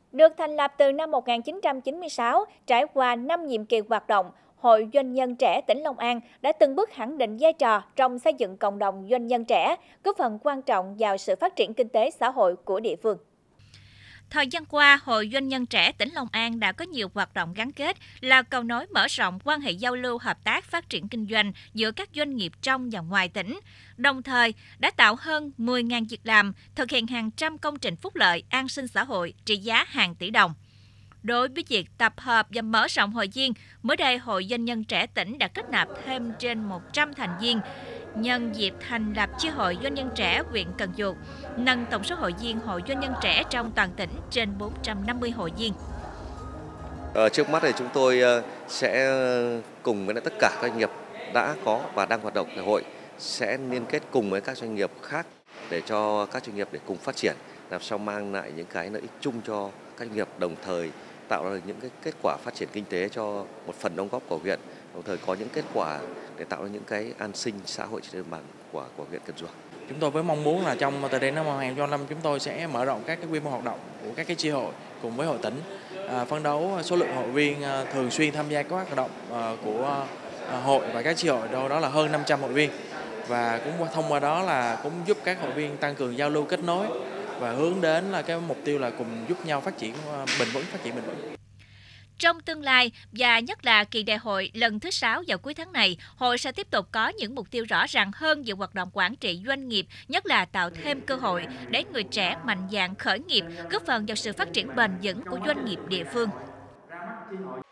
Được thành lập từ năm 1996, trải qua 5 nhiệm kỳ hoạt động, Hội Doanh nhân trẻ tỉnh Long An đã từng bước khẳng định vai trò trong xây dựng cộng đồng doanh nhân trẻ, góp phần quan trọng vào sự phát triển kinh tế xã hội của địa phương. Thời gian qua, Hội Doanh nhân trẻ tỉnh Long An đã có nhiều hoạt động gắn kết, là cầu nối mở rộng quan hệ giao lưu hợp tác phát triển kinh doanh giữa các doanh nghiệp trong và ngoài tỉnh, đồng thời đã tạo hơn 10.000 việc làm, thực hiện hàng trăm công trình phúc lợi, an sinh xã hội trị giá hàng tỷ đồng. Đối với việc tập hợp và mở rộng hội viên, mới đây Hội Doanh nhân trẻ tỉnh đã kết nạp thêm trên 100 thành viên, nhân dịp thành lập chi hội doanh nhân trẻ huyện Cần Duộc, nâng tổng số hội viên Hội Doanh nhân trẻ trong toàn tỉnh trên 450 hội viên. Trước mắt thì chúng tôi sẽ cùng với tất cả các doanh nghiệp đã có và đang hoạt động tại hội sẽ liên kết cùng với các doanh nghiệp khác để cho các doanh nghiệp để cùng phát triển, làm sao mang lại những cái lợi ích chung cho các doanh nghiệp, đồng thời tạo ra những cái kết quả phát triển kinh tế cho một phần đóng góp của huyện, đồng thời có những kết quả để tạo ra những cái an sinh xã hội trên địa bàn của huyện Cần Duộc. Chúng tôi với mong muốn là trong từ đến năm 2025 chúng tôi sẽ mở rộng các cái quy mô hoạt động của các cái chi hội cùng với hội tỉnh, phấn đấu số lượng hội viên thường xuyên tham gia các hoạt động của hội và các chi hội đó là hơn 500 hội viên, và cũng thông qua đó là cũng giúp các hội viên tăng cường giao lưu kết nối và hướng đến là cái mục tiêu là cùng giúp nhau phát triển bền vững. Trong tương lai, và nhất là kỳ đại hội lần thứ 6 vào cuối tháng này, hội sẽ tiếp tục có những mục tiêu rõ ràng hơn về hoạt động quản trị doanh nghiệp, nhất là tạo thêm cơ hội để người trẻ mạnh dạn khởi nghiệp, góp phần vào sự phát triển bền vững của doanh nghiệp địa phương.